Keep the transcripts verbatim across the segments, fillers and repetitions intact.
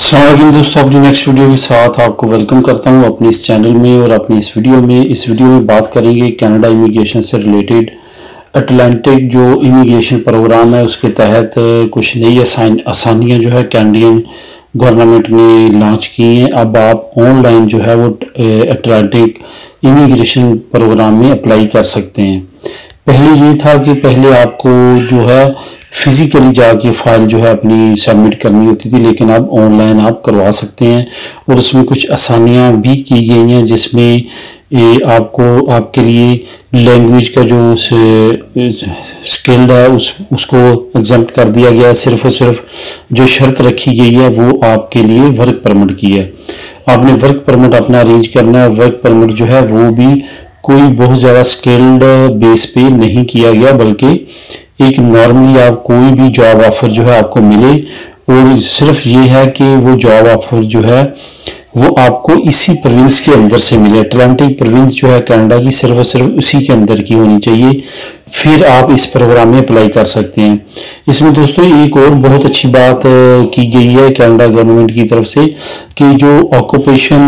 अस्सलाम वालेकुम दोस्तों, अपनी नेक्स्ट वीडियो के साथ आपको वेलकम करता हूं अपने इस चैनल में। और अपनी इस वीडियो में इस वीडियो में बात करेंगे कनाडा इमिग्रेशन से रिलेटेड अटलांटिक जो इमिग्रेशन प्रोग्राम है उसके तहत कुछ नई आसान आसानियाँ जो है कैनेडियन गवर्नमेंट ने लॉन्च की हैं। अब आप ऑनलाइन जो है वो अटलांटिक इमिग्रेशन प्रोग्राम में अप्लाई कर सकते हैं। पहले ये था कि पहले आपको जो है फिजिकली जाके फाइल जो है अपनी सबमिट करनी होती थी, लेकिन अब ऑनलाइन आप करवा सकते हैं। और उसमें कुछ आसानियां भी की गई हैं, जिसमें ये आपको आपके लिए लैंग्वेज का जो स्किल्ड है उस उसको एग्जम्प्ट कर दिया गया है। सिर्फ और सिर्फ जो शर्त रखी गई है वो आपके लिए वर्क परमिट की है। आपने वर्क परमिट अपना अरेंज करना है। वर्क परमिट जो है वो भी कोई बहुत ज़्यादा स्किल्ड बेस पे नहीं किया गया, बल्कि एक नॉर्मली आप कोई भी जॉब ऑफर जो है आपको मिले, और सिर्फ ये है कि वो जॉब ऑफर जो है वो आपको इसी प्रोविंस के अंदर से मिले। अटलांटिक प्रोविंस जो है कनाडा की सिर्फ और सिर्फ उसी के अंदर की होनी चाहिए, फिर आप इस प्रोग्राम में अप्लाई कर सकते हैं। इसमें दोस्तों एक और बहुत अच्छी बात की गई है कनाडा गवर्नमेंट की तरफ से कि जो ऑक्यूपेशन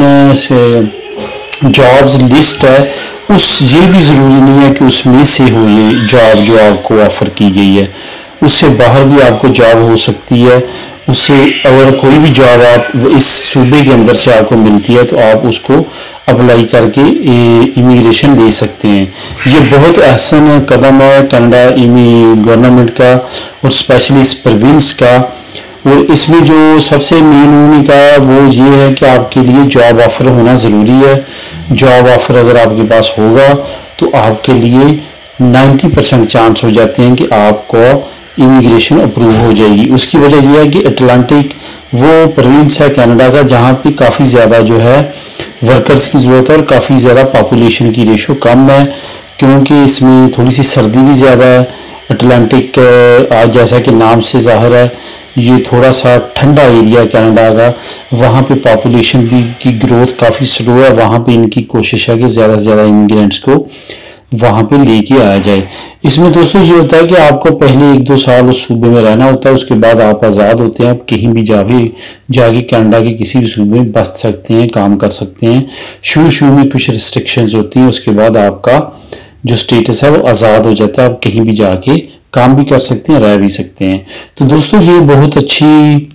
जॉब्स लिस्ट है उस ये भी ज़रूरी नहीं है कि उसमें से हो ये जॉब जो आपको ऑफ़र की गई है, उससे बाहर भी आपको जॉब हो सकती है। उससे अगर कोई भी जॉब आप इस सूबे के अंदर से आपको मिलती है तो आप उसको अप्लाई करके इमिग्रेशन ले सकते हैं। ये बहुत अहसन कदम है कनाडा गवर्नमेंट का और स्पेशली इस प्रोविंस का। और इसमें जो सबसे मेन भूमिका है वो ये है कि आपके लिए जॉब ऑफर होना ज़रूरी है। जॉब ऑफर अगर आपके पास होगा तो आपके लिए नब्बे परसेंट चांस हो जाते हैं कि आपको इमिग्रेशन अप्रूव हो जाएगी। उसकी वजह यह है कि अटलांटिक वो प्रोविंस है कनाडा का जहाँ पे काफ़ी ज़्यादा जो है वर्कर्स की ज़रूरत है और काफ़ी ज़्यादा पॉपुलेशन की रेशो कम है, क्योंकि इसमें थोड़ी सी सर्दी भी ज़्यादा है। अटलांटिक आज जैसा कि नाम से ज़ाहिर है ये थोड़ा सा ठंडा एरिया है कनाडा का, वहाँ पे पॉपुलेशन भी की ग्रोथ काफ़ी स्लो है। वहाँ पे इनकी कोशिश है कि ज़्यादा से ज़्यादा इमिग्रेंट्स को वहाँ पे लेके आया जाए। इसमें दोस्तों ये होता है कि आपको पहले एक दो साल उस सूबे में रहना होता है, उसके बाद आप आज़ाद होते हैं। आप कहीं भी जाके जाके कनाडा के किसी भी सूबे में बस सकते हैं, काम कर सकते हैं। शुरू शुरू में कुछ रिस्ट्रिक्शंस होती हैं, उसके बाद आपका जो स्टेटस है वो आज़ाद हो जाता है। आप कहीं भी जाके काम भी कर सकते हैं, रह भी सकते हैं। तो दोस्तों ये बहुत अच्छी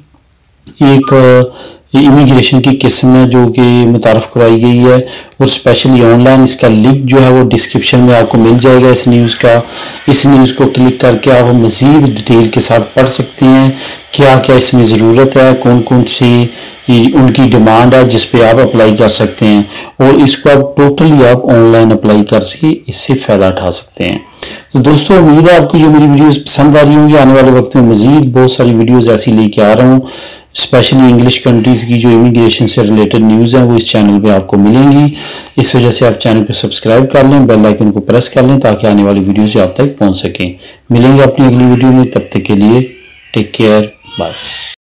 एक इमिग्रेशन की किस्म है जो कि मुतारफ़ करवाई गई है, और स्पेशली ऑनलाइन। इसका लिंक जो है वो डिस्क्रिप्शन में आपको मिल जाएगा इस न्यूज़ का। इस न्यूज़ को क्लिक करके आप मज़ीद डिटेल के साथ पढ़ सकते हैं क्या क्या इसमें ज़रूरत है, कौन कौन सी उनकी डिमांड है जिस पे आप अप्लाई कर सकते हैं, और इसको आप टोटली आप ऑनलाइन अप्लाई करके इससे फ़ायदा उठा सकते हैं। तो दोस्तों उम्मीद है आपको ये मेरी वीडियोस पसंद आ रही होंगी। आने वाले वक्त में मज़ीद बहुत सारी वीडियोस ऐसी लेके आ रहा हूँ। स्पेशली इंग्लिश कंट्रीज़ की जो इमिग्रेशन से रिलेटेड न्यूज़ हैं वो इस चैनल पे आपको मिलेंगी। इस वजह से आप चैनल को सब्सक्राइब कर लें, बेल आइकन को प्रेस कर लें ताकि आने वाली वीडियोज़ आप तक पहुँच सकें। मिलेंगे अपनी अगली वीडियो में, तब तक के लिए टेक केयर, बाय।